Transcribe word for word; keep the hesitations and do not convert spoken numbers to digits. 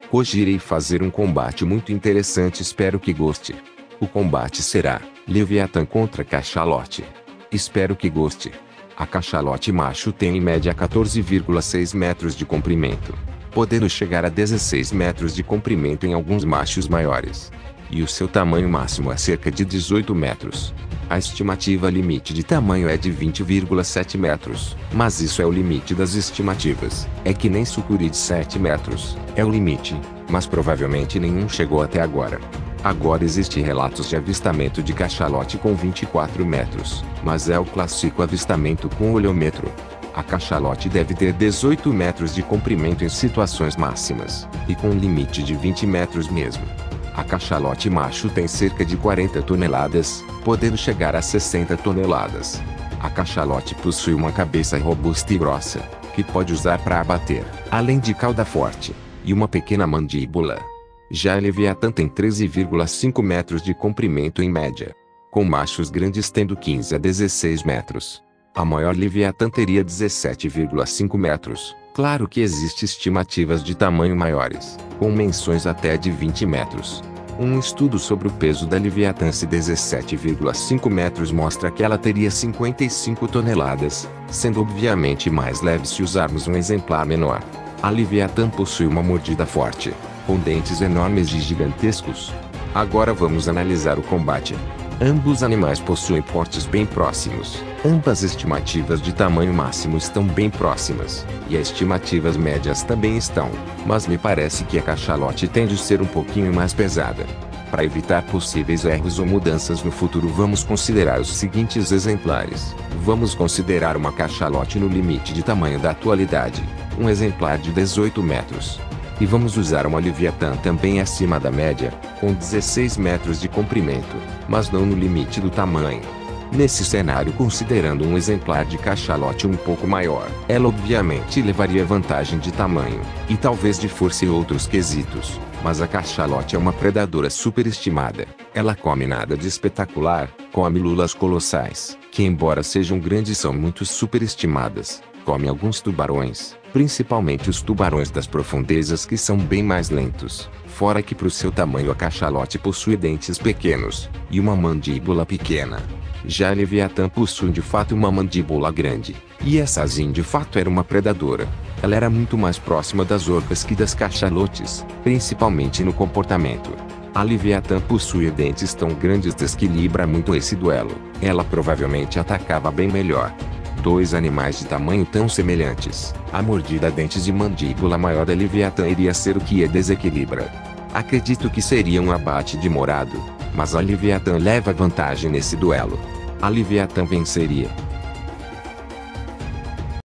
Hoje irei fazer um combate muito interessante, espero que goste. O combate será Leviatã contra Cachalote. Espero que goste. A cachalote macho tem em média quatorze vírgula seis metros de comprimento, podendo chegar a dezesseis metros de comprimento em alguns machos maiores. E o seu tamanho máximo é cerca de dezoito metros. A estimativa limite de tamanho é de vinte vírgula sete metros, mas isso é o limite das estimativas. É que nem sucuri de sete metros, é o limite, mas provavelmente nenhum chegou até agora. Agora existem relatos de avistamento de cachalote com vinte e quatro metros, mas é o clássico avistamento com olhômetro. A cachalote deve ter dezoito metros de comprimento em situações máximas, e com um limite de vinte metros mesmo. A cachalote macho tem cerca de quarenta toneladas, podendo chegar a sessenta toneladas. A cachalote possui uma cabeça robusta e grossa, que pode usar para abater, além de cauda forte, e uma pequena mandíbula. Já a Leviatã tem treze vírgula cinco metros de comprimento em média, com machos grandes tendo quinze a dezesseis metros. A maior Leviatã teria dezessete vírgula cinco metros. Claro que existem estimativas de tamanho maiores, com menções até de vinte metros. Um estudo sobre o peso da Leviatã de dezessete vírgula cinco metros mostra que ela teria cinquenta e cinco toneladas, sendo obviamente mais leve se usarmos um exemplar menor. A Leviatã possui uma mordida forte, com dentes enormes e gigantescos. Agora vamos analisar o combate. Ambos animais possuem portes bem próximos. Ambas estimativas de tamanho máximo estão bem próximas, e as estimativas médias também estão, mas me parece que a cachalote tende a ser um pouquinho mais pesada. Para evitar possíveis erros ou mudanças no futuro, vamos considerar os seguintes exemplares. Vamos considerar uma cachalote no limite de tamanho da atualidade, um exemplar de dezoito metros. E vamos usar uma Leviatã também acima da média, com dezesseis metros de comprimento, mas não no limite do tamanho. Nesse cenário, considerando um exemplar de cachalote um pouco maior, ela obviamente levaria vantagem de tamanho, e talvez de força e outros quesitos, mas a cachalote é uma predadora superestimada. Ela come nada de espetacular, come lulas colossais, que embora sejam grandes são muito superestimadas. Come alguns tubarões, principalmente os tubarões das profundezas, que são bem mais lentos. Fora que para o seu tamanho a cachalote possui dentes pequenos, e uma mandíbula pequena. Já a Leviatã possui de fato uma mandíbula grande, e essa sim de fato era uma predadora. Ela era muito mais próxima das orcas que das cachalotes, principalmente no comportamento. A Leviatã possui dentes tão grandes que desequilibra muito esse duelo. Ela provavelmente atacava bem melhor. Dois animais de tamanho tão semelhantes, a mordida, dentes e mandíbula maior da Leviatã iria ser o que a desequilibra. Acredito que seria um abate demorado, mas a Leviatã leva vantagem nesse duelo. A Leviatã venceria.